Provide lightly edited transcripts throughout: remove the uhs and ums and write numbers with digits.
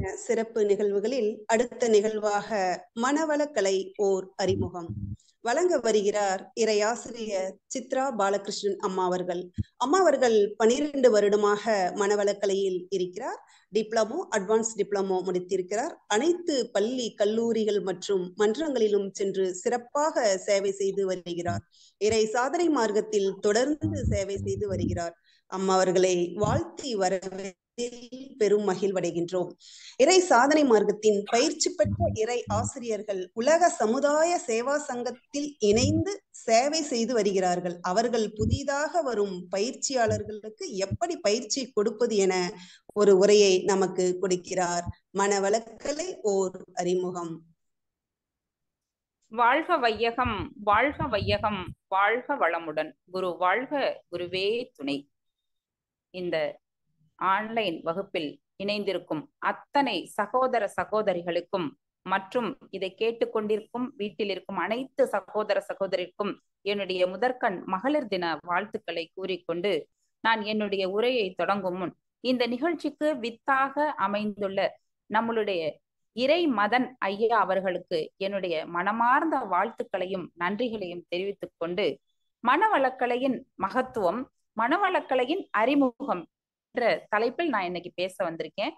சிறப்பு நிகழ்வுகளில் அடுத்த நிகழ்வாக மனவளக்கலை ஓர் அறிமுகம் வழங்க வருகிறார் இறையாசிரியர் சித்ரா பாலகிருஷ்ணன் அம்மா அவர்கள். அம்மா அவர்கள் 12 வருடமாக மனவளக்கலையில் இருக்கிறார். டிப்ளமோ, அட்வான்ஸ் டிப்ளமோ முடித்திருக்கிறார். அனைத்து பள்ளி, கல்லூரிகள் மற்றும் மன்றங்களிலும் சென்று சிறப்பாக சேவை செய்து வருகிறார். இறை சாதனை மார்க்கத்தில் தொடர்ந்து சேவை செய்து வருகிறார். அம்மா அவர்களை வாழ்த்தி வரவே பெரும் மகிழ்வடைகின்றோம். இறை சாதனை மார்க்கத்தின் பயிற்சி பெற்ற இறை ஆசிரியர்கள் உலக சமுதாய சேவா சங்கத்தில் இணைந்து சேவை செய்து வருகிறார்கள். அவர்கள் புதிதாக வரும் பயிற்சியாளர்களுக்கு எப்படி பயிற்சி கொடுப்பது என ஒரு உரையை நமக்கு கொடுக்கிறார். மனவளக்கலை ஓர் அறிமுகம். வாழ்க வையகம், வாழ்க வையகம், வாழ்க வளமுடன். குரு வாழ்க, குருவே துணை. இந்த ஆன்லைன் வகுப்பில் இணைந்திருக்கும் அத்தனை சகோதர சகோதரிகளுக்கும் மற்றும் இதை கேட்டுக்கொண்டிருக்கும் வீட்டில் இருக்கும் அனைத்து சகோதர சகோதரிக்கும் என்னுடைய முதற்கண் மகளிர் தின வாழ்த்துக்களை கூறிக்கொண்டு நான் என்னுடைய உரையை தொடங்கும் முன் இந்த நிகழ்ச்சிக்கு வித்தாக அமைந்துள்ள நம்மளுடைய இறை மதன் ஐயா அவர்களுக்கு என்னுடைய மனமார்ந்த வாழ்த்துக்களையும் நன்றிகளையும் தெரிவித்துக் கொண்டு மனவளக்கலையின் மகத்துவம், மனவளக்கலையின் அறிமுகம் என்ற தலைப்பில் நான் இன்னைக்கு பேச வந்திருக்கேன்.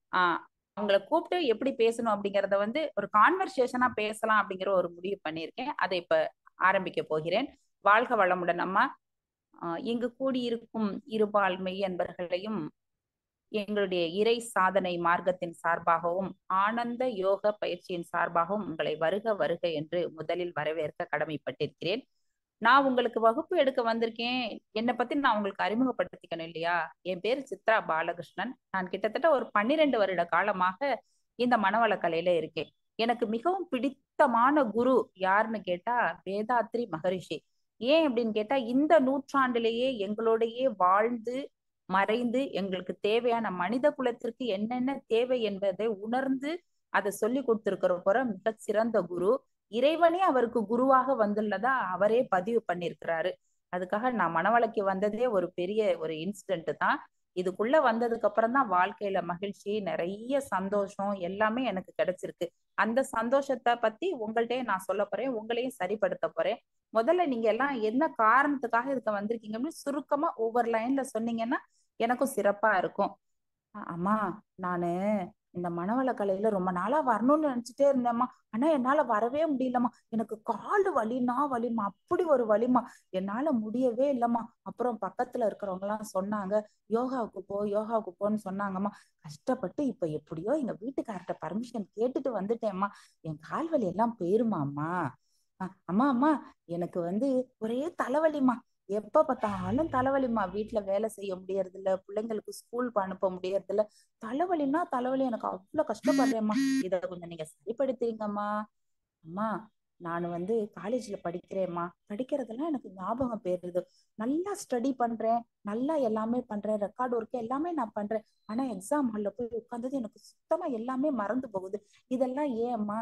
அவங்களை கூப்பிட்டு எப்படி பேசணும் அப்படிங்கிறத ஒரு கான்வர்சேஷனா பேசலாம் அப்படிங்கிற ஒரு முடிவு பண்ணியிருக்கேன். அதை இப்ப ஆரம்பிக்க போகிறேன். வாழ்க வளமுடன் அம்மா. இங்கு கூடியிருக்கும் இருபால்மை என்பர்களையும் எங்களுடைய இறை சாதனை மார்க்கத்தின் சார்பாகவும் ஆனந்த யோக பயிற்சியின் சார்பாகவும் உங்களை வருக வருக என்று முதலில் வரவேற்க கடமைப்பட்டிருக்கிறேன். நான் உங்களுக்கு வகுப்பு எடுக்க வந்திருக்கேன். என்னை பத்தி நான் உங்களுக்கு அறிமுகப்படுத்திக்கணும் இல்லையா? என் பேர் சித்ரா பாலகிருஷ்ணன். நான் கிட்டத்தட்ட ஒரு 12 வருட காலமாக இந்த மனவளக்கலையில இருக்கேன். எனக்கு மிகவும் பிடித்தமான குரு யாருன்னு கேட்டா வேதாத்ரி மகரிஷி. ஏன் அப்படின்னு கேட்டா இந்த நூற்றாண்டிலேயே எங்களோடையே வாழ்ந்து மறைந்து எங்களுக்கு தேவையான மனித குலத்திற்கு என்னென்ன தேவை என்பதை உணர்ந்து அதை சொல்லி கொடுத்திருக்கிற மிக சிறந்த குரு. இறைவனே அவருக்கு குருவாக வந்துள்ளதா அவரே பதிவு பண்ணியிருக்கிறாரு. அதுக்காக நான் மனவளக்கி வந்ததே ஒரு பெரிய ஒரு இன்சிடென்ட் தான். இதுக்குள்ள வந்ததுக்கு அப்புறம் தான் வாழ்க்கையில மகிழ்ச்சி, நிறைய சந்தோஷம் எல்லாமே எனக்கு கிடைச்சிருக்கு. அந்த சந்தோஷத்தை பத்தி உங்கள்கிட்டயே நான் சொல்ல போறேன், உங்களையும் சரிப்படுத்த போறேன். முதல்ல நீங்க எல்லாம் என்ன காரணத்துக்காக இதுக்கு வந்திருக்கீங்கன்னு சுருக்கமா ஒவ்வொரு லைன்ல சொன்னீங்கன்னா எனக்கும் சிறப்பா இருக்கும். அம்மா, நானு இந்த மனவளக்கலையில ரொம்ப நாளா வரணும்னு நினைச்சிட்டே இருந்தேம்மா. ஆனா என்னால வரவே முடியலம்மா. எனக்கு கால் வலினா வலிமா, அப்படி ஒரு வலிமா, என்னால முடியவே இல்லம்மா. அப்புறம் பக்கத்துல இருக்கிறவங்க எல்லாம் சொன்னாங்க, யோகாவுக்கு போ யோகாவுக்கு போன்னு சொன்னாங்கம்மா. கஷ்டப்பட்டு இப்ப எப்படியோ எங்க வீட்டுக்கார்ட்ட பர்மிஷன் கேட்டுட்டு வந்துட்டேம்மா. என் கால் வலி எல்லாம் போயிருமா அம்மா. அம்மா அம்மா, எனக்கு ஒரே தலைவலிமா. எப்ப பார்த்தாலும் தலைவலிமா. வீட்டுல வேலை செய்ய முடியறது இல்ல, பிள்ளைங்களுக்கு ஸ்கூல் அனுப்ப முடியறது இல்ல. தலைவலின்னா தலைவலி, எனக்கு அவ்வளவு கஷ்டப்படுறேம்மா. இத கொஞ்சம் நீங்க சரிப்படுத்துறீங்கம்மா. அம்மா, நான் காலேஜ்ல படிக்கிறேம்மா. படிக்கிறதெல்லாம் எனக்கு ஞாபகம் போயிருது. நல்லா ஸ்டடி பண்றேன், நல்லா எல்லாமே பண்றேன், ரெக்கார்ட் ஒர்க் எல்லாமே நான் பண்றேன். ஆனா எக்ஸாம் ஹால்ல போய் உட்கார்ந்தது எனக்கு சுத்தமா எல்லாமே மறந்து போகுது. இதெல்லாம் ஏன் அம்மா?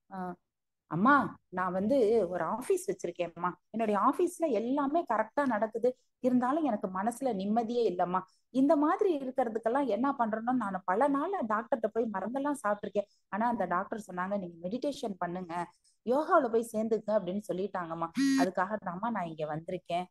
அம்மா, நான் ஒரு ஆபீஸ் வச்சிருக்கேன்மா. என்னுடைய ஆபீஸ்ல எல்லாமே கரெக்டா நடக்குது. இருந்தாலும் எனக்கு மனசுல நிம்மதியே இல்லம்மா. இந்த மாதிரி இருக்கிறதுக்கெல்லாம் என்ன பண்றேன்னு நான் பல நாள் டாக்டர்கிட்ட போய் மருந்தெல்லாம் சாப்பிட்டிருக்கேன். ஆனா அந்த டாக்டர் சொன்னாங்க, நீங்க மெடிடேஷன் பண்ணுங்க, யோகாவில போய் சேர்ந்துக்க அப்படின்னு சொல்லிட்டாங்கம்மா. அதுக்காக தான்மா நான் இங்க வந்திருக்கேன்.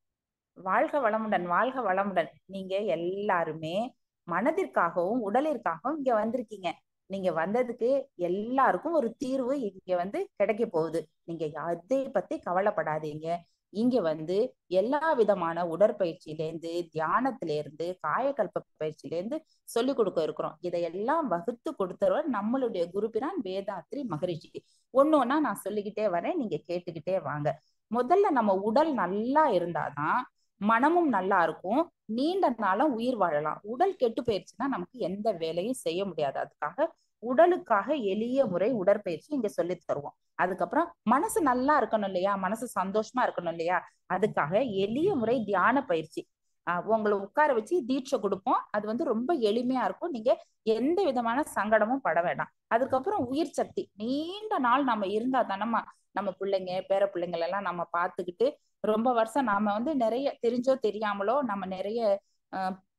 வாழ்க வளமுடன், வாழ்க வளமுடன். நீங்க எல்லாருமே மனதிற்காகவும் உடலிற்காகவும் இங்க வந்திருக்கீங்க. நீங்க வந்ததுக்கு எல்லாருக்கும் ஒரு தீர்வு இங்க கிடைக்க போகுது. நீங்க அதை பத்தி கவலைப்படாதீங்க. இங்க எல்லா விதமான உடற்பயிற்சியிலேருந்து, தியானத்திலேருந்து, காயக்கல்ப பயிற்சியிலேருந்து சொல்லி கொடுக்க இருக்கிறோம். இதையெல்லாம் வகுத்து கொடுத்தவர் நம்மளுடைய குருபிரான் வேதாத்ரி மகரிஷி. ஒன்னொன்னா நான் சொல்லிக்கிட்டே வரேன், நீங்க கேட்டுக்கிட்டே வாங்க. முதல்ல நம்ம உடல் நல்லா இருந்தாதான் மனமும் நல்லா இருக்கும், நீண்ட நாளம் உயிர் வாழலாம். உடல் கெட்டு போயிடுச்சுன்னா நமக்கு எந்த வேலையும் செய்ய முடியாது. அதுக்காக உடலுக்காக எளிய முறை உடற்பயிற்சி இங்க சொல்லி தருவோம். அதுக்கப்புறம் மனசு நல்லா இருக்கணும் இல்லையா, மனசு சந்தோஷமா இருக்கணும் இல்லையா, அதுக்காக எளிய முறை தியான பயிற்சி. உங்களை உட்கார வச்சு தீட்சை கொடுப்போம். அது ரொம்ப எளிமையா இருக்கும். நீங்க எந்த விதமான சங்கடமும் பட வேண்டாம். அதுக்கப்புறம் உயிர் சக்தி. நீண்ட நாள் நம்ம இருந்தா தானம்மா நம்ம பிள்ளைங்க பேர பிள்ளைங்களை எல்லாம் நம்ம பார்த்துக்கிட்டு ரொம்ப வருஷம் நாம நிறைய தெரிஞ்சோ தெரியாமலோ நம்ம நிறைய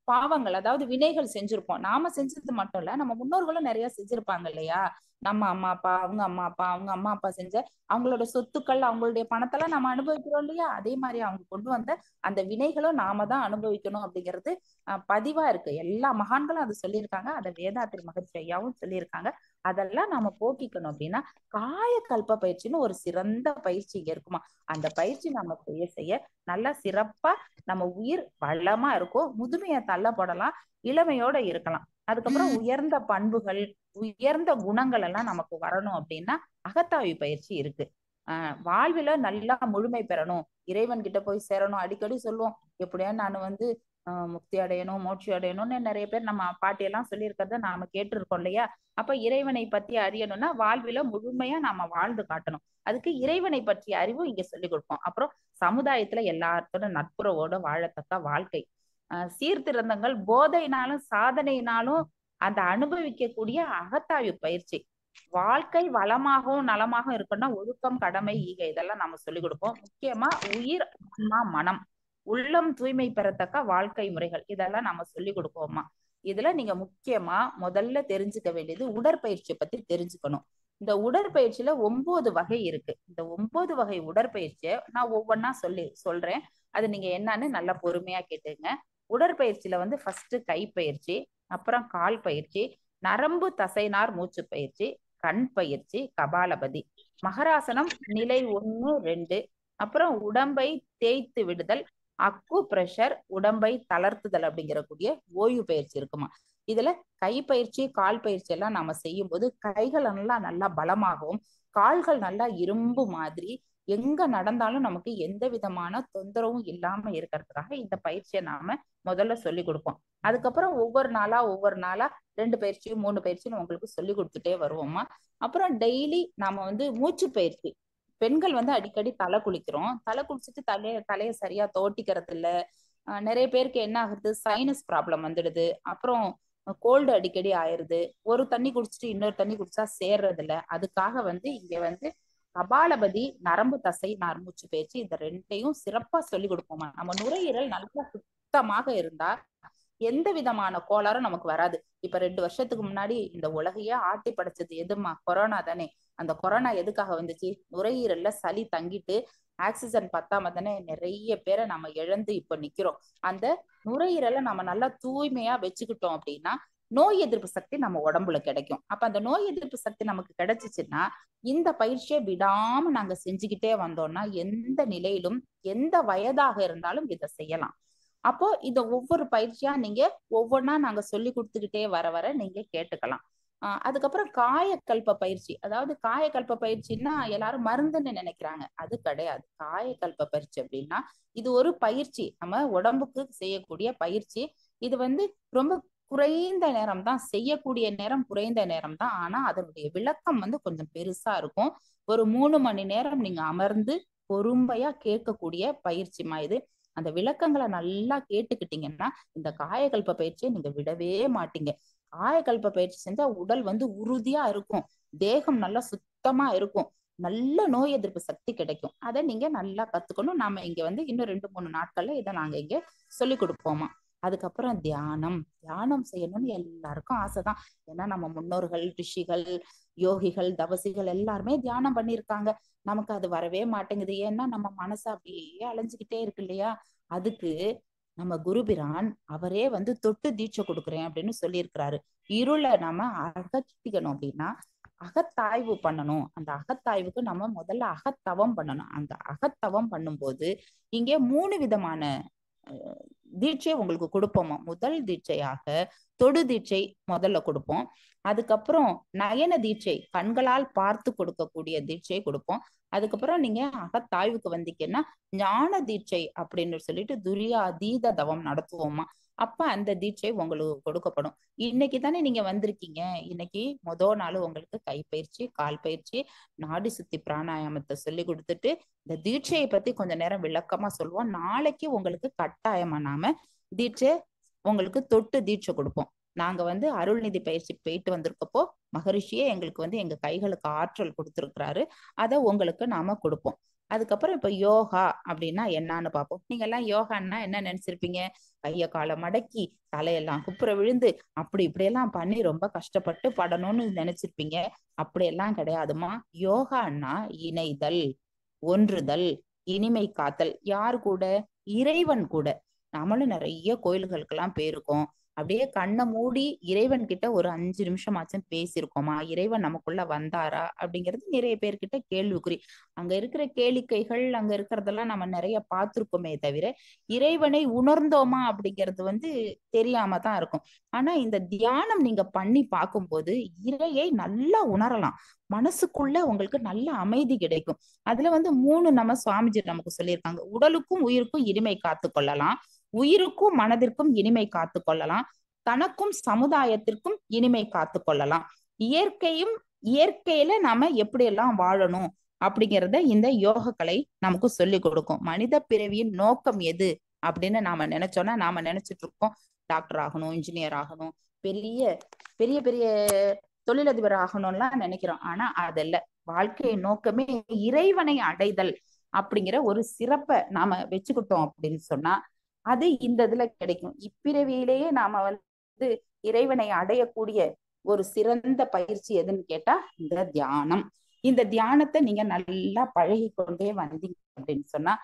பாவங்கள், அதாவது வினைகள் செஞ்சிருப்போம். நாம செஞ்சது மட்டும் இல்ல, நம்ம முன்னோர்களும் நிறைய செஞ்சிருப்பாங்க இல்லையா? நம்ம அம்மா அப்பா, அவங்க அம்மா அப்பா, அவங்க அம்மா அப்பா செஞ்ச அவங்களோட சொத்துக்கள், அவங்களுடைய பணத்தெல்லாம் நம்ம அனுபவிக்கிறோம் இல்லையா? அதே மாதிரி அவங்க கொண்டு வந்த அந்த வினைகளும் நாம தான் அனுபவிக்கணும் அப்படிங்கிறது பதிவா இருக்கு. எல்லா மகான்களும் அதை சொல்லியிருக்காங்க. அதை வேதாத்திரி மகரிஷி ஐயாவும் சொல்லியிருக்காங்க. அதெல்லாம் நாம போக்கிக்கணும் அப்படின்னா காயக்கல்ப பயிற்சின்னு ஒரு சிறந்த பயிற்சி இங்க இருக்குமா. அந்த பயிற்சி நம்ம செய்ய செய்ய நல்லா சிறப்பா நம்ம உயிர் வளமா இருக்கும். முதுமையை தள்ளப்படலாம், இளமையோட இருக்கலாம். அதுக்கப்புறம் உயர்ந்த பண்புகள், உயர்ந்த குணங்கள் எல்லாம் நமக்கு வரணும் அப்படின்னா அகத்தாய்வு பயிற்சி இருக்கு. வாழ்வில நல்லா முழுமை பெறணும், இறைவன் கிட்ட போய் சேரணும். அடிக்கடி சொல்லுவோம், எப்படியா நான் வந்து முக்தி அடையணும், மோட்சி அடையணும்னு நிறைய பேர் நம்ம பாட்டியெல்லாம் சொல்லியிருக்கிறத நாம கேட்டிருக்கோம் இல்லையா? அப்ப இறைவனை பத்தி அறியணும்னா வாழ்வில முழுமையா நாம வாழ்ந்து காட்டணும். அதுக்கு இறைவனை பற்றிய அறிவும் இங்க சொல்லிக் கொடுப்போம். அப்புறம் சமுதாயத்துல எல்லாத்தோட நட்புறவோட வாழத்தக்க வாழ்க்கை, சீர்திருத்தங்கள், போதையினாலும் சாதனையினாலும் அந்த அனுபவிக்கக்கூடிய அகத்தாய்வு பயிற்சி. வாழ்க்கை வளமாகவும் நலமாகவும் இருக்கணும்னா ஒழுக்கம், கடமை, ஈகை இதெல்லாம் நம்ம சொல்லிக் கொடுப்போம். முக்கியமா உயிர், ஆன்மா, மனம், உள்ளம் தூய்மை பெறத்தக்க வாழ்க்கை முறைகள் இதெல்லாம் நம்ம சொல்லி கொடுப்போமா. இதுல நீங்க முக்கியமா முதல்ல தெரிஞ்சுக்க வேண்டியது உடற்பயிற்சியை பத்தி தெரிஞ்சுக்கணும். இந்த உடற்பயிற்சியில 9 வகை இருக்கு. இந்த 9 வகை உடற்பயிற்சியை நான் ஒவ்வொன்னா சொல்றேன். அது நீங்க என்னன்னு நல்லா பொறுமையா கேட்டுங்க. உடற்பயிற்சியில வந்து ஃபர்ஸ்ட் கை பயிற்சி, அப்புறம் கால் பயிற்சி, நரம்பு தசைநார் மூச்சு பயிற்சி, கண் பயிற்சி, கபாலபதி, மகராசனம் நிலை 1, 2, அப்புறம் உடம்பை தேய்த்து விடுதல், அக்கு பிரஷர், உடம்பை தளர்த்துதல் அப்படிங்கிற கூடிய ஓய்வு பயிற்சி இருக்குமா. இதுல கை பயிற்சி, கால் பயிற்சி எல்லாம் நாம செய்யும் போது கைகள் நல்லா பலமாகவும், கால்கள் நல்லா இரும்பு மாதிரி எங்க நடந்தாலும் நமக்கு எந்த விதமான தொந்தரவும் இல்லாம இருக்கிறதுக்காக இந்த பயிற்சியை நாம முதல்ல சொல்லி கொடுப்போம். அதுக்கப்புறம் ஒவ்வொரு நாளா 2 பயிற்சியும் 3 பயிற்சியும் உங்களுக்கு சொல்லி கொடுத்துட்டே வருவோமா. அப்புறம் டெய்லி நாம வந்து மூச்சு பயிற்சி. பெண்கள் வந்து அடிக்கடி தலை குளிக்கிறோம், தலை குளிச்சுட்டு தலையை சரியா தோட்டிக்கிறது இல்ல. நிறைய பேருக்கு என்ன ஆகுது, சைனஸ் ப்ராப்ளம் வந்துடுது. அப்புறம் கோல்டு அடிக்கடி ஆயிருது. ஒரு தண்ணி குடிச்சிட்டு இன்னொரு தண்ணி குடிச்சா சேர்றது இல்ல. அதுக்காக வந்து இங்க வந்து கபாலபதி, நரம்பு தசை நார்மூச்சு பயிற்சி இந்த 2யும் சிறப்பா சொல்லி கொடுப்போமா. நம்ம நுரையீரல் நல்லா சுத்தமாக இருந்தா எந்த விதமான கோளாறும் நமக்கு வராது. இப்ப 2 வருஷத்துக்கு முன்னாடி இந்த உலகையே ஆட்டி படைச்சது எதுமா? கொரோனா தானே. அந்த கொரோனா எதுக்காக வந்துச்சு? நுரையீரல்ல சளி தங்கிட்டு ஆக்சிஜன் பத்தாம தானே நிறைய பேரை நம்ம இழந்து இப்ப நிக்கிறோம். அந்த நுரையீரலை நம்ம நல்லா தூய்மையா வச்சுக்கிட்டோம் அப்படின்னா நோய் எதிர்ப்பு சக்தி நம்ம உடம்புல கிடைக்கும். அப்ப அந்த நோய் எதிர்ப்பு சக்தி நமக்கு கிடைச்சிச்சுன்னா இந்த பயிற்சியை விடாம நாங்க செஞ்சுக்கிட்டே வந்தோம்னா எந்த நிலையிலும் எந்த வயதாக இருந்தாலும் இதை செய்யலாம். அப்போ இத ஒவ்வொரு பயிற்சியா நீங்க ஒவ்வொன்னா நாங்க சொல்லி கொடுத்துக்கிட்டே வர நீங்க கேட்டுக்கலாம். அதுக்கப்புறம் காயக்கல்ப பயிற்சி. அதாவது காயக்கல்ப பயிற்சின்னா எல்லாரும் மருந்துன்னு நினைக்கிறாங்க, அது கிடையாது. காயக்கல்ப பயிற்சி அப்படின்னா இது ஒரு பயிற்சி, நம்ம உடம்புக்கு செய்யக்கூடிய பயிற்சி. இது வந்து ரொம்ப குறைந்த நேரம் தான், செய்யக்கூடிய நேரம் குறைந்த நேரம் தான். ஆனா அதனுடைய விளக்கம் வந்து கொஞ்சம் பெருசா இருக்கும். ஒரு 3 மணி நேரம் நீங்க அமர்ந்து பொறுமையா கேட்கக்கூடிய பயிற்சிமா இது. அந்த விளக்கங்களை நல்லா கேட்டுக்கிட்டீங்கன்னா இந்த காயக்கல்ப பயிற்சியை நீங்க விடவே மாட்டீங்க. காயக்கல்ப பயிற்சி செஞ்சா உடல் வந்து உறுதியா இருக்கும், தேகம் நல்லா சுத்தமா இருக்கும், நல்ல நோய் எதிர்ப்பு சக்தி கிடைக்கும். அதை நீங்க நல்லா கத்துக்கணும். நாம இங்க வந்து இன்னும் 2-3 நாட்கள்ல இதை நாங்க இங்க சொல்லி கொடுப்போமா. அதுக்கப்புறம் தியானம். தியானம் செய்யணும்னு எல்லாருக்கும் ஆசைதான். ஏன்னா நம்ம முன்னோர்கள், ரிஷிகள், யோகிகள், தவசிகள் எல்லாருமே தியானம் பண்ணியிருக்காங்க. நமக்கு அது வரவே மாட்டேங்குது. ஏன்னா நம்ம மனசு அப்படியே அலைஞ்சுக்கிட்டே இருக்கு இல்லையா? அதுக்கு நம்ம குருபிரான் அவரே வந்து தொட்டு தீட்சை கொடுக்குறேன் அப்படின்னு சொல்லியிருக்கிறாரு. இருளை நாம அகற்றிக்கணும் அப்படின்னா அகத்தாய்வு பண்ணணும். அந்த அகத்தாய்வுக்கு நம்ம முதல்ல அகத்தவம் பண்ணணும். அந்த அகத்தவம் பண்ணும்போது இங்கே 3 விதமான தீட்சை உங்களுக்கு கொடுப்போமா. முதல் தீட்சையாக தொடு தீட்சை முதல்ல கொடுப்போம். அதுக்கப்புறம் நயன தீட்சை, கண்களால் பார்த்து கொடுக்கக்கூடிய தீட்சை கொடுப்போம். அதுக்கப்புறம் நீங்க அகத்தாய்வுக்கு வந்தீங்கன்னா ஞான தீட்சை அப்படின்னு சொல்லிட்டு துரியாதீத தவம் நடத்துவோமா. அப்ப அந்த தீட்சை உங்களுக்கு கொடுக்கப்படும். இன்னைக்கு தானே நீங்க வந்திருக்கீங்க. இன்னைக்கு முதல் நாள் உங்களுக்கு கை பயிற்சி, கால் பயிற்சி, நாடி சுத்தி பிராணாயாமத்தை சொல்லி கொடுத்துட்டு இந்த தீட்சையை பத்தி கொஞ்ச நேரம் விளக்கமா சொல்லுவோம். நாளைக்கு உங்களுக்கு கட்டாயமா நாம தீட்சை உங்களுக்கு தொட்டு தீட்சை கொடுப்போம். நாங்க வந்து அருள்நிதி பயிற்சி போயிட்டு வந்திருக்கப்போ மகரிஷியே எங்களுக்கு வந்து எங்க கைகளுக்கு ஆற்றல் கொடுத்திருக்கிறாரு. அதை உங்களுக்கு நாம கொடுப்போம். அதுக்கப்புறம் இப்ப யோகா அப்படின்னா என்னன்னு பார்ப்போம். நீங்க எல்லாம் யோகான்னா என்ன நினைச்சிருப்பீங்க? கைய காலை மடக்கி தலையெல்லாம் குப்புற விழுந்து அப்படி இப்படியெல்லாம் பண்ணி ரொம்ப கஷ்டப்பட்டு படணும்னு நினைச்சிருப்பீங்க. அப்படியெல்லாம் கிடையாதுமா. யோகான்னா இணைதல், ஒன்றுதல், இனிமை காத்தல். யார் கூட? இறைவன் கூட. நம்மளும் நிறைய கோயில்களுக்கெல்லாம் போயிருக்கோம். அப்படியே கண்ணை மூடி இறைவன் கிட்ட ஒரு 5 நிமிஷமாச்சும் பேசியிருக்கோமா? இறைவன் நமக்குள்ள வந்தாரா அப்படிங்கிறது நிறைய பேர்கிட்ட கேள்விக்குறி. அங்க இருக்கிற கேளிக்கைகள், அங்க இருக்கிறதெல்லாம் நம்ம நிறைய பார்த்திருக்கோமே தவிர இறைவனை உணர்ந்தோமா அப்படிங்கிறது தெரியாம தான் இருக்கும். ஆனா இந்த தியானம் நீங்க பண்ணி பார்க்கும்போது இறையை நல்லா உணரலாம். மனசுக்குள்ள உங்களுக்கு நல்ல அமைதி கிடைக்கும். அதுல 3 நம்ம சுவாமிஜி நமக்கு சொல்லியிருக்காங்க. உடலுக்கும் உயிருக்கும் இனிமை காத்து கொள்ளலாம், உயிருக்கும் மனதிற்கும் இனிமை காத்து கொள்ளலாம், தனக்கும் சமுதாயத்திற்கும் இனிமை காத்து கொள்ளலாம், இயற்கையில நாம எப்படி எல்லாம் வாழணும் அப்படிங்கிறத இந்த யோக கலை நமக்கு சொல்லி கொடுக்கும். மனித பிறவியின் நோக்கம் எது அப்படின்னு நாம நினைச்சோம்னா, நாம நினைச்சிட்டு இருக்கோம் டாக்டர் ஆகணும், இன்ஜினியர் ஆகணும், பெரிய பெரிய பெரிய தொழிலதிபர் ஆகணும்லாம் நினைக்கிறோம். ஆனா அதல்ல. வாழ்க்கை நோக்கமே இறைவனை அடைதல் அப்படிங்கிற ஒரு சிறப்பை நாம வச்சுக்கிட்டோம் அப்படின்னு சொன்னா அது இந்த இதுல கிடைக்கும். இப்பிறவியிலேயே நாம இறைவனை அடையக்கூடிய ஒரு சிறந்த பயிற்சி எதுன்னு கேட்டா இந்த தியானம். இந்த தியானத்தை நீங்க நல்லா பழகி கொண்டே வந்தீங்க அப்படின்னு சொன்னா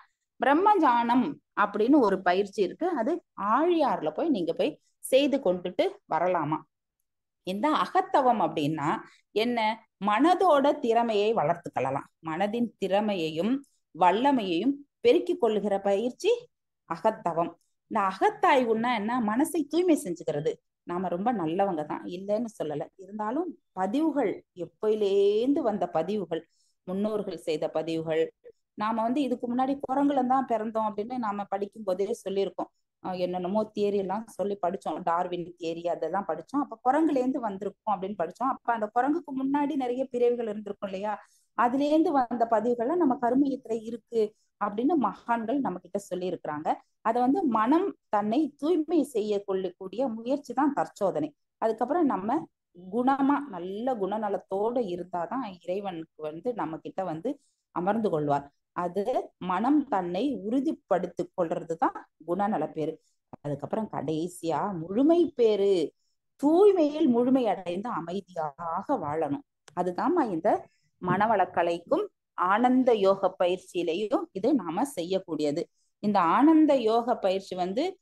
பிரம்ம அப்படின்னு ஒரு பயிற்சி இருக்கு. அது ஆழியார்ல போய் நீங்க போய் செய்து கொண்டுட்டு வரலாமா. இந்த அகத்தவம் அப்படின்னா என்ன? மனதோட திறமையை வளர்த்துக்கலாம். மனதின் திறமையையும் வல்லமையையும் பெருக்கிக் கொள்ளுகிற பயிற்சி அகத்தவம். இந்த அகத்தாய்வுன்னா என்ன? மனசை தூய்மை செஞ்சுக்கிறது. நாம ரொம்ப நல்லவங்க தான், இல்லைன்னு சொல்லல. இருந்தாலும் பதிவுகள், எப்பயிலேந்து வந்த பதிவுகள், முன்னோர்கள் செய்த பதிவுகள், நாம இதுக்கு முன்னாடி குரங்குல தான் பிறந்தோம் அப்படின்னு நாம படிக்கும் போதே சொல்லியிருக்கோம். என்னென்னமோ தியரி எல்லாம் சொல்லி படிச்சோம். டார்வின் தியரி அதெல்லாம் படிச்சோம். அப்ப குரங்குல இருந்து வந்திருக்கோம் அப்படின்னு படிச்சோம். அப்ப அந்த குரங்குக்கு முன்னாடி நிறைய பிறவிகள் இருந்திருக்கும் இல்லையா? அதுல இருந்து வந்த பதிவுகள்லாம் நம்ம கருமையத்துல இருக்கு அப்படின்னு மகான்கள் நம்ம கிட்ட சொல்லி இருக்கிறாங்க. அதை மனம் தன்னை தூய்மை செய்ய கொள்ளக்கூடிய முயற்சி தான் தற்சோதனை. அதுக்கப்புறம் நம்ம குணமா நல்ல குணநலத்தோட இருந்தாதான் இறைவனுக்கு நம்ம கிட்ட அமர்ந்து கொள்வார். அது மனம் தன்னை உறுதிப்படுத்தி கொள்றதுதான் குணநல பேரு. அதுக்கப்புறம் கடைசியா முழுமை பேரு. தூய்மையில் முழுமை அடைந்து அமைதியாக வாழணும். அதுதான் இந்த மனவளக்கலைக்கும் ஆனந்த யோக பயிற்சியிலையும் இது நாம செய்யக்கூடியது. இந்த ஆனந்த யோக பயிற்சி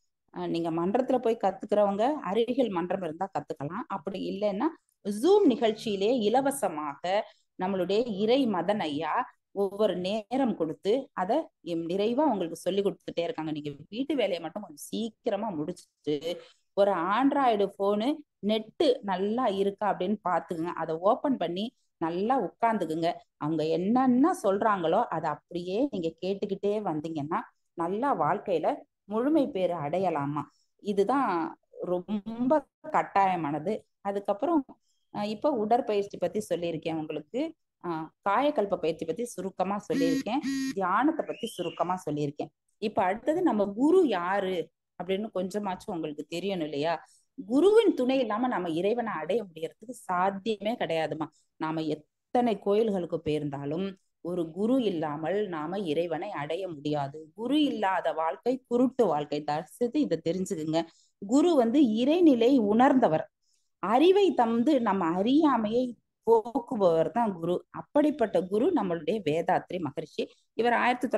நீங்க மன்றத்துல போய் கத்துக்கிறவங்க அருகில் மன்றம் இருந்தா கத்துக்கலாம். அப்படி இல்லைன்னா ஜூம் நிகழ்ச்சியிலே இலவசமாக நம்மளுடைய இறை மதன் ஐயா ஒவ்வொரு நேரம் கொடுத்து அதை நிறைவா உங்களுக்கு சொல்லி கொடுத்துட்டே இருக்காங்க. நீங்க வீட்டு வேலையை மட்டும் கொஞ்சம் சீக்கிரமா முடிச்சுட்டு ஒரு ஆண்ட்ராய்டு போனு நெட்டு நல்லா இருக்கா அப்படின்னு பாத்துக்குங்க. அதை ஓபன் பண்ணி நல்லா உட்கார்ந்துக்குங்க. அவங்க என்னென்ன சொல்றாங்களோ அதை அப்படியே நீங்க கேட்டுக்கிட்டே வந்தீங்கன்னா நல்லா வாழ்க்கையில முழுமை பேரு அடையலாமா. இதுதான் ரொம்ப கட்டாயமானது. அதுக்கப்புறம் இப்ப உடற்பயிற்சி பத்தி சொல்லியிருக்கேன் உங்களுக்கு. காயக்கல்ப பயிற்சி பத்தி சுருக்கமா சொல்லியிருக்கேன். தியானத்தை பத்தி சுருக்கமா சொல்லியிருக்கேன். இப்ப அடுத்தது நம்ம குரு யாரு அப்படின்னு கொஞ்சமாச்சும் உங்களுக்கு தெரியணும் இல்லையா? குருவின் துணை இல்லாம நம்ம இறைவனை அடைய முடியறதுக்கு சாத்தியமே கிடையாதுமா. நாம எத்தனை கோயில்களுக்கு போயிருந்தாலும் ஒரு குரு இல்லாமல் நாம இறைவனை அடைய முடியாது. குரு இல்லாத வாழ்க்கை குருட்டு வாழ்க்கை. தரிசது இதை தெரிஞ்சுக்குங்க. குரு இறைநிலை உணர்ந்தவர். அறிவை தந்து நம்ம அறியாமையை போக்குபவர் தான் குரு. அப்படிப்பட்ட குரு நம்மளுடைய வேதாத்ரி மகரிஷி. இவர்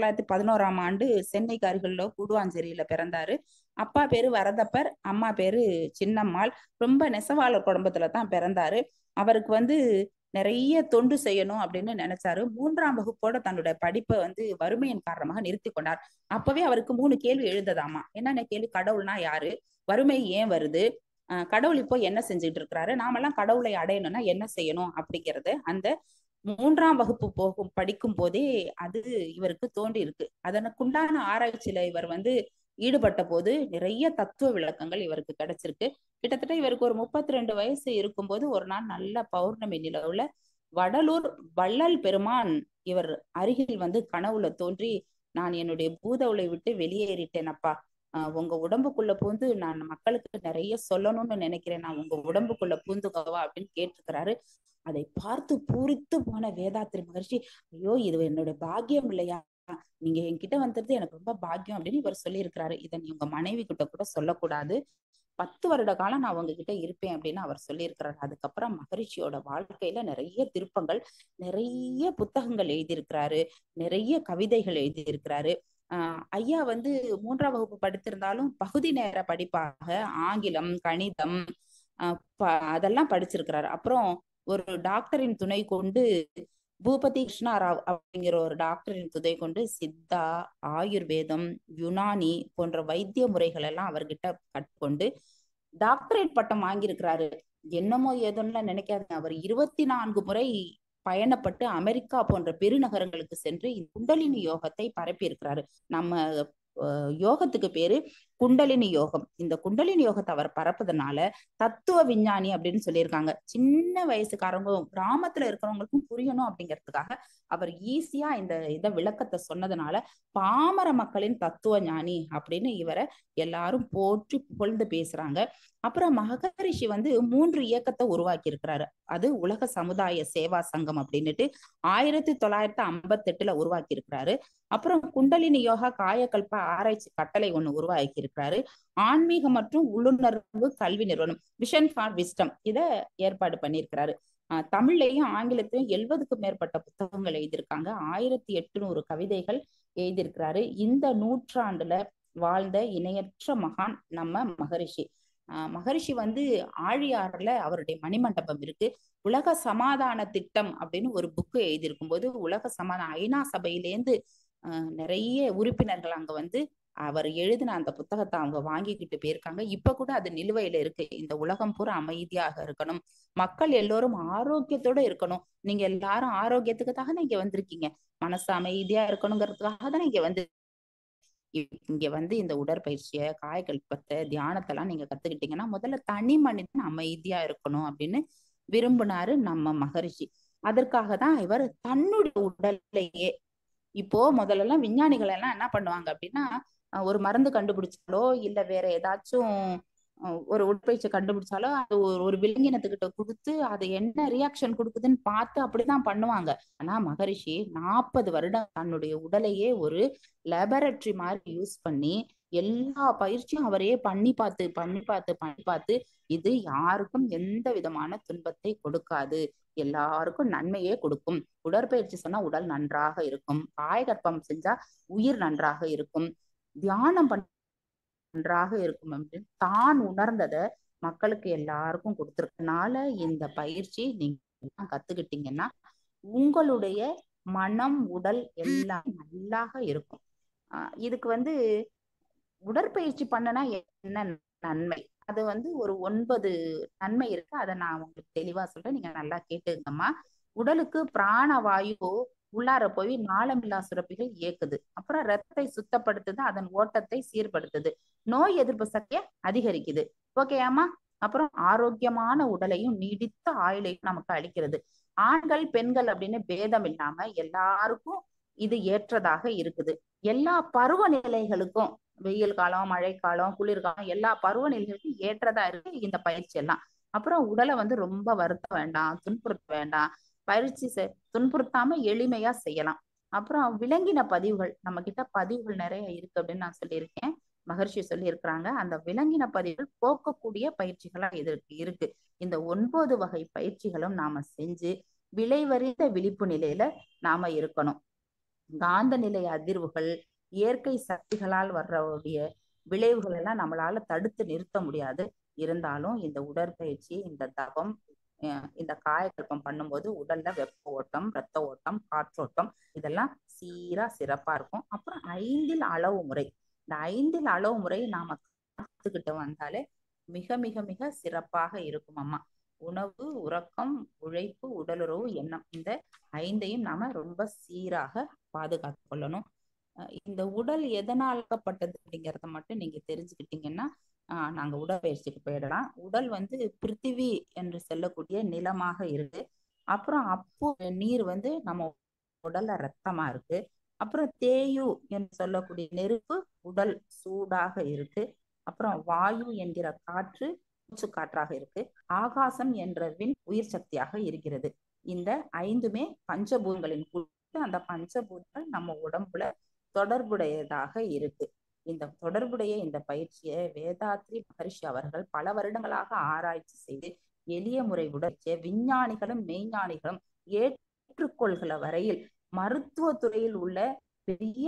1911 சென்னைக்கு அருகில கூடுவாஞ்சேரியில பிறந்தாரு. அப்பா பேரு வரதப்பர், அம்மா பேரு சின்னம்மாள். ரொம்ப நெசவாளர் குடும்பத்துலதான் பிறந்தாரு. அவருக்கு நிறைய தொண்டு செய்யணும் அப்படின்னு நினைச்சாரு. 3ஆம் வகுப்போட தன்னுடைய படிப்பை வறுமையின் காரணமாக நிறுத்தி கொண்டார். அப்பவே அவருக்கு 3 கேள்வி எழுந்ததாமா. என்னென்ன கேள்வி? கடவுள்னா யாரு? வறுமை ஏன் வருது? கடவுள் இப்போ என்ன செஞ்சுட்டு இருக்கிறாரு? நாமெல்லாம் கடவுளை அடையணும்னா என்ன செய்யணும் அப்படிங்கிறது அந்த 3ஆம் வகுப்பு படிக்கும் போதே அது இவருக்கு தோன்றி இருக்கு. அதனுக்குண்டான ஆராய்ச்சியில இவர் ஈடுபட்ட போது நிறைய தத்துவ விளக்கங்கள் இவருக்கு கிடைச்சிருக்கு. கிட்டத்தட்ட இவருக்கு ஒரு 32 வயசு இருக்கும்போது ஒரு நாள் நல்ல பௌர்ணமி நிலவுல வடலூர் வள்ளல் பெருமான் இவர் அருகில் கனவுல தோன்றி, நான் என்னுடைய பூதவுளை விட்டு வெளியேறிட்டேன் அப்பா. உங்க உடம்புக்குள்ள பூந்து நான் மக்களுக்கு நிறைய சொல்லணும்னு நினைக்கிறேன். நான் உங்க உடம்புக்குள்ள பூந்துக்கவா அப்படின்னு கேட்டிருக்கிறாரு. அதை பார்த்து பூரித்து போன வேதாத்ரி மகர்ஷி, ஐயோ இது என்னுடைய பாக்கியம் இல்லையா? நீங்க என்கிட்ட வந்தது எனக்கு ரொம்ப பாக்கியம் அப்படின்னு இவர் சொல்லியிருக்கிறாரு. இதை நீ உங்க மனைவி கிட்ட கூட சொல்லக்கூடாது. 10 வருட காலம் நான் உங்ககிட்ட இருப்பேன் அப்படின்னு அவர் சொல்லியிருக்கிறார். அதுக்கப்புறம் மகரிஷியோட வாழ்க்கையில நிறைய திருப்பங்கள், நிறைய புத்தகங்கள் எழுதியிருக்கிறாரு, நிறைய கவிதைகள் எழுதியிருக்கிறாரு. ஐயா வந்து 3ஆம் வகுப்பு படித்திருந்தாலும் பகுதி நேர படிப்பாக ஆங்கிலம், கணிதம் அதெல்லாம் படிச்சிருக்கிறாரு. அப்புறம் ஒரு டாக்டரின் துணை கொண்டு பூபதி கிருஷ்ணாராவ் அப்படிங்கிற ஒரு டாக்டரின் துணை கொண்டு சித்தா, ஆயுர்வேதம், யுனானி போன்ற வைத்திய முறைகள் எல்லாம் அவர்கிட்ட கற்றுக்கொண்டு டாக்டரேட் பட்டம் வாங்கியிருக்கிறாரு. என்னமோ ஏதோன்னு நினைக்காதுங்க, அவர் 24 முறை பயணப்பட்டு அமெரிக்கா போன்ற பெருநகரங்களுக்கு சென்று குண்டலினி யோகத்தை பரப்பி இருக்கிறாரு. நம்ம யோகத்துக்கு பேரு குண்டலினி யோகம். இந்த குண்டலினி யோகத்தை அவர் பரப்புறதுனால தத்துவ விஞ்ஞானி அப்படின்னு சொல்லியிருக்காங்க. சின்ன வயசுக்காரங்க, கிராமத்துல இருக்கிறவங்களுக்கும் புரியணும் அப்படிங்கிறதுக்காக அவர் ஈஸியா இத விளக்கத்தை சொன்னதுனால பாமர மக்களின் தத்துவ ஞானி அப்படின்னு இவரை எல்லாரும் போற்றி புகழ்ந்து பேசுறாங்க. அப்புறம் மகரிஷி வந்து 3 இயக்கத்தை உருவாக்கி இருக்கிறாரு. அது உலக சமுதாய சேவா சங்கம் அப்படின்னுட்டு 1958 உருவாக்கி இருக்கிறாரு. அப்புறம் குண்டலினி யோகா காயகல்ப ஆராய்ச்சி கட்டளை ஒண்ணு உருவாக்கி இருக்கிறாரு. ஆன்மீக மற்றும் உள்ளுணர்வு கல்வி நிறுவனம் விஷன் ஃபார் விஸ்டம் இத ஏற்பாடு பண்ணியிருக்கிறாரு. தமிழ்லையும் ஆங்கிலத்திலும் 70க்கும் மேற்பட்ட புத்தகங்கள் எழுதியிருக்காங்க. 1800 கவிதைகள் எழுதியிருக்கிறாரு. இந்த நூற்றாண்டுல வாழ்ந்த இணையற்ற மகான் நம்ம மகரிஷி. மகரிஷி வந்து ஆழியாறுல அவருடைய மணிமண்டபம் இருக்கு. உலக சமாதான திட்டம் அப்படின்னு ஒரு புக்கு எழுதியிருக்கும் போது உலக சமாதான ஐநா சபையிலேருந்து நிறைய உறுப்பினர்கள் அங்க வந்து அவர் எழுதின அந்த புத்தகத்தை அவங்க வாங்கிக்கிட்டு போயிருக்காங்க. இப்ப கூட அது நிலுவையில இருக்கு. இந்த உலகம் பூரா அமைதியாக இருக்கணும், மக்கள் எல்லோரும் ஆரோக்கியத்தோட இருக்கணும். நீங்க எல்லாரும் ஆரோக்கியத்துக்காக நீங்க வந்திருக்கீங்க, மனசு அமைதியா இருக்கணுங்கிறதுக்காக தான் நீங்க வந்து இங்க வந்து இந்த உடற்பயிற்சிய, காயகல்பத்தை, தியானத்தை எல்லாம் நீங்க கத்துக்கிட்டீங்கன்னா முதல்ல தனி மனிதன் அமைதியா இருக்கணும் அப்படின்னு விரும்பினாரு நம்ம மகரிஷி. அதற்காக தான் இவர் தன்னுடைய உடலையே, இப்போ முதல்ல எல்லாம் விஞ்ஞானிகள் எல்லாம் என்ன பண்ணுவாங்க அப்படின்னா, ஒரு மருந்து கண்டுபிடிச்சாலோ இல்ல வேற ஏதாச்சும் ஒரு உடற்பயிற்சி கண்டுபிடிச்சாலோ அது ஒரு விலங்கினத்துக்கிட்ட கொடுத்து அது என்ன ரியாக்ஷன் கொடுக்குதுன்னு பார்த்து அப்படிதான் பண்ணுவாங்க. ஆனா மகரிஷி 40 வருடம் தன்னுடைய உடலையே ஒரு லேபரட்டரி மாதிரி யூஸ் பண்ணி எல்லா பயிற்சியும் அவரே பண்ணி பார்த்து இது யாருக்கும் எந்த விதமான துன்பத்தை கொடுக்காது, எல்லாருக்கும் நன்மையே கொடுக்கும். உடற்பயிற்சி சொன்னா உடல் நன்றாக இருக்கும், காயகற்பம் செஞ்சா உயிர் நன்றாக இருக்கும், தியானம் நன்றாக இருக்கும் அப்படின்னு தான் உணர்ந்தத மக்களுக்கு எல்லாருக்கும் கொடுத்திருக்கனால இந்த பயிற்சி நீங்க கத்துக்கிட்டீங்கன்னா உங்களுடைய மனம், உடல் எல்லாம் நல்லாக இருக்கும். இதுக்கு வந்து உடற்பயிற்சி பண்ணனா என்ன நன்மை, அது வந்து ஒரு 9 நன்மை இருக்கு. அதை நான் உங்களுக்கு தெளிவா சொல்றேன், நீங்க நல்லா கேட்டுக்கம்மா. உடலுக்கு பிராணவாயு உள்ளார போய் நாளமில்லா சுரப்பிகள் இயக்குது. அப்புறம் ரத்தத்தை சுத்தப்படுத்துது, அதன் ஓட்டத்தை சீர்படுத்துது, நோய் எதிர்ப்பு சக்தியை அதிகரிக்குது. ஓகேயாமா? அப்புறம் ஆரோக்கியமான உடலையும் நீடித்த ஆயுளையும் நமக்கு அளிக்கிறது. ஆண்கள் பெண்கள் அப்படின்னு பேதம் இல்லாம எல்லாருக்கும் இது ஏற்றதாக இருக்குது. எல்லா பருவநிலைகளுக்கும், வெயில் காலம், மழைக்காலம், குளிர்காலம், எல்லா பருவநிலைகளுக்கும் ஏற்றதா இருக்கு இந்த பயிற்சி எல்லாம். அப்புறம் உடலை வந்து ரொம்ப வருத்த வேண்டாம், துன்புறுத்த வேண்டாம். பயிற்சி துன்புறுத்தாம எளிமையா செய்யலாம். அப்புறம் விலங்கின பதிவுகள், நம்ம கிட்ட பதிவுகள் நிறைய இருக்கு அப்படின்னு நான் சொல்லியிருக்கேன், மகர்ஷி சொல்லி இருக்கிறாங்க. அந்த விலங்கின பதிவுகள் போக்கக்கூடிய பயிற்சிகளா இதற்கு இருக்கு. இந்த 9 வகை பயிற்சிகளும் நாம செஞ்சு விளைவறிந்த விழிப்பு நிலையில நாம இருக்கணும். காந்த நிலை அதிர்வுகள், இயற்கை சக்திகளால் வர்றவுடைய விளைவுகள் எல்லாம் நம்மளால தடுத்து நிறுத்த முடியாது. இருந்தாலும் இந்த உடற்பயிற்சி, இந்த தவம், இந்த காயகல்பம் பண்ணும்போது உடல்ல வெப்ப ஓட்டம், ரத்த ஓட்டம், காற்றோட்டம் இதெல்லாம் சீரா சிறப்பா இருக்கும். அப்புறம் 5 அளவு முறை, இந்த 5 அளவு முறை நாம கத்துக்கிட்டு வந்தாலே மிக மிக மிக சிறப்பாக இருக்கும் அம்மா. உணவு, உறக்கம், உழைப்பு, உடலுறவு, எண்ணம், இந்த 5ஐயும் நாம ரொம்ப சீராக பாதுகாத்து கொள்ளணும். இந்த உடல் எதனால்பட்டது அப்படிங்கிறத மட்டும் நீங்க தெரிஞ்சுக்கிட்டீங்கன்னா நாங்க உடற்பயிற்சிக்கு போயிடலாம். உடல் வந்து பிருத்திவி என்று சொல்லக்கூடிய நிலமாக இருக்கு. அப்புறம் அப்போ நீர் வந்து நம்ம உடல்ல ரத்தமா இருக்கு. அப்புறம் தேயு என்று சொல்லக்கூடிய நெருப்பு உடல் சூடாக இருக்கு. அப்புறம் வாயு என்கிற காற்று மூச்சு காற்றாக இருக்கு. ஆகாசம் என்ற விண் உயிர் சக்தியாக இருக்கிறது. இந்த 5மே பஞ்சபூதங்களின் அந்த பஞ்சபூதங்கள் நம்ம உடம்புல தொடர்புடையதாக இருக்கு. இந்த தொடர்புடைய இந்த பயிற்சியை வேதாத்ரி மகரிஷி அவர்கள் பல வருடங்களாக ஆராய்ச்சி செய்து எளிய முறை உடற்சிய விஞ்ஞானிகளும் மெய்ஞானிகளும் ஏற்றுக்கொள்கிற வரையில் மருத்துவ துறையில் உள்ள பெரிய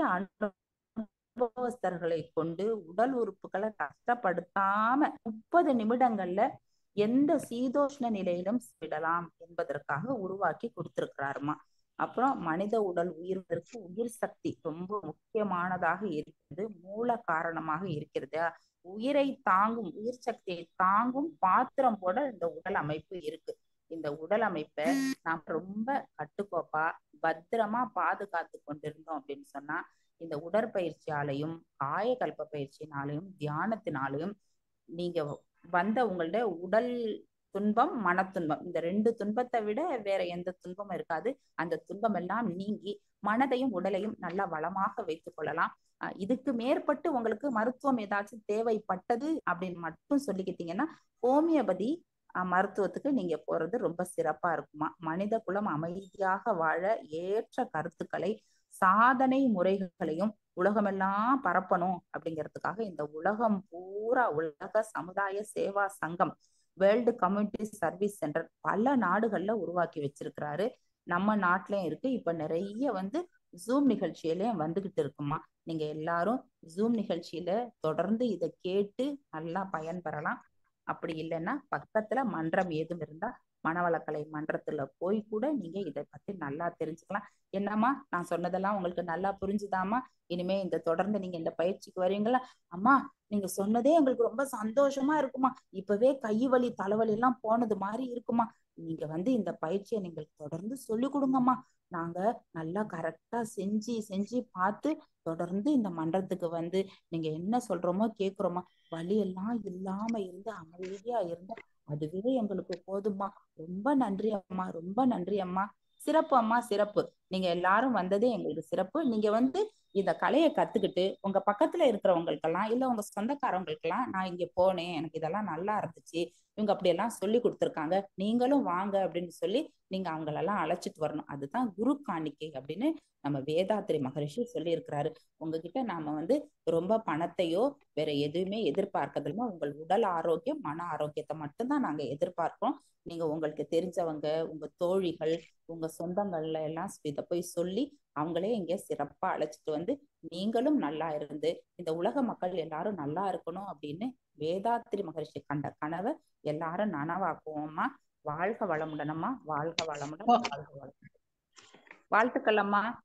அனுபவஸ்தர்களை கொண்டு உடல் உறுப்புகளை கஷ்டப்படுத்தாம 30 நிமிடங்கள்ல எந்த சீதோஷ்ண நிலையிலும் விடலாம் என்பதற்காக உருவாக்கி கொடுத்திருக்கிறாருமா. அப்புறம் மனித உடல் உயிர்வதற்கு உயிர் சக்தி ரொம்ப முக்கியமானதாக இருக்கிறது, மூல காரணமாக இருக்கிறது. உயிரை தாங்கும், உயிர் சக்தியை தாங்கும் பாத்திரம் போல இந்த உடல் அமைப்பு இருக்கு. இந்த உடல் அமைப்பை நாம் ரொம்ப கட்டுக்கோப்பா பத்திரமா பாதுகாத்து கொண்டிருந்தோம் அப்படின்னு சொன்னா இந்த உடற்பயிற்சியாலையும் காயகல்ப பயிற்சியினாலையும் தியானத்தினாலையும் நீங்க வந்த உங்களுடைய உடல் துன்பம் மன துன்பம் இந்த 2 துன்பத்தை விட வேற எந்த துன்பமும் இருக்காது. அந்த துன்பம் எல்லாம் நீங்கி மனதையும் உடலையும் நல்லா வளமாக வைத்துக் கொள்ளலாம். இதுக்கு மேற்பட்டு உங்களுக்கு மருத்துவம் ஏதாச்சும் தேவைப்பட்டது அப்படின்னு மட்டும் சொல்லிக்கிட்டீங்கன்னா ஹோமியோபதி மருத்துவத்துக்கு நீங்க போறது ரொம்ப சிறப்பா இருக்குமா. மனித குலம் அமைதியாக வாழ ஏற்ற கருத்துக்களை சாதனை முறைகளையும் உலகமெல்லாம் பரப்பணும் அப்படிங்கிறதுக்காக இந்த உலகம் பூரா உலக சமுதாய சேவா சங்கம் வேர்ல்டு கம்யூனிட்டி சர்வீஸ் சென்டர் பல நாடுகள்ல உருவாக்கி வச்சிருக்கிறாரு. நம்ம நாட்டிலயும் இருக்கு. இப்ப நிறைய ஜூம் நிகழ்ச்சியிலயும் வந்துகிட்டு இருக்குமா. நீங்க எல்லாரும் ஜூம் நிகழ்ச்சியில தொடர்ந்து இதை கேட்டு நல்லா பயன்பெறலாம். அப்படி இல்லைன்னா பக்கத்துல மன்றம் ஏதும் இருந்தா மனவளக்கலை மன்றத்துல போய் கூட நீங்க இதை பத்தி நல்லா தெரிஞ்சுக்கலாம். என்னம்மா நான் சொன்னதெல்லாம் உங்களுக்கு நல்லா புரிஞ்சுதாமா? இனிமே இந்த தொடர்ந்து நீங்க இந்த பயிற்சிக்கு வருவீங்களா? அம்மா நீங்க சொன்னதே எங்களுக்கு ரொம்ப சந்தோஷமா இருக்குமா. இப்பவே கை வலி தலைவலி எல்லாம் போனது மாதிரி இருக்குமா. நீங்க இந்த பயிற்சியை நீங்க தொடர்ந்து சொல்லி கொடுங்கம்மா. நாங்க நல்லா கரெக்டா செஞ்சு பார்த்து தொடர்ந்து இந்த மன்றத்துக்கு நீங்க என்ன சொல்றோமோ கேக்குறோமா. வலி எல்லாம் இல்லாம இருந்து அமைதியா இருந்தா அதுவே எங்களுக்கு போதுமா. ரொம்ப நன்றி அம்மா, ரொம்ப நன்றி அம்மா. சிறப்பு அம்மா, சிறப்பு. நீங்க எல்லாரும் வந்ததே எங்களுக்கு சிறப்பு. நீங்க இந்த கலையை கத்துக்கிட்டு உங்க பக்கத்துல இருக்கிறவங்களுக்கெல்லாம் இல்ல உங்க சொந்தக்காரவங்களுக்கெல்லாம் நான் இங்க போனேன், எனக்கு இதெல்லாம் நல்லா இருந்துச்சு, இவங்க அப்படியெல்லாம் சொல்லி கொடுத்துருக்காங்க, நீங்களும் வாங்க அப்படின்னு சொல்லி நீங்க அவங்களெல்லாம் அழைச்சிட்டு வரணும். அதுதான் குரு காணிக்கை அப்படின்னு நம்ம வேதாத்ரி மகரிஷி சொல்லி இருக்கிறாரு. உங்ககிட்ட நாம ரொம்ப பணத்தையோ வேற எதுவுமே எதிர்பார்க்கறதுல உங்கள் உடல் ஆரோக்கியம் மன ஆரோக்கியத்தை மட்டும்தான் நாங்க எதிர்பார்க்கிறோம். நீங்க உங்களுக்கு தெரிஞ்சவங்க உங்க தோழிகள் உங்க சொந்தங்கள்ல எல்லாம் இதை போய் சொல்லி அவங்களே இங்க சிறப்பா அழைச்சிட்டு நீங்களும் நல்லா இருந்து இந்த உலக மக்கள் எல்லாரும் நல்லா இருக்கணும் அப்படின்னு வேதாத்ரி மகரிஷி கண்ட கனவை எல்லாரும் நனவாக்குவோம்மா. வாழ்க வளமுடனம்மா, வாழ்க வளமுடன், வாழ்க வளமுடன். வாழ்த்துக்கள் அம்மா.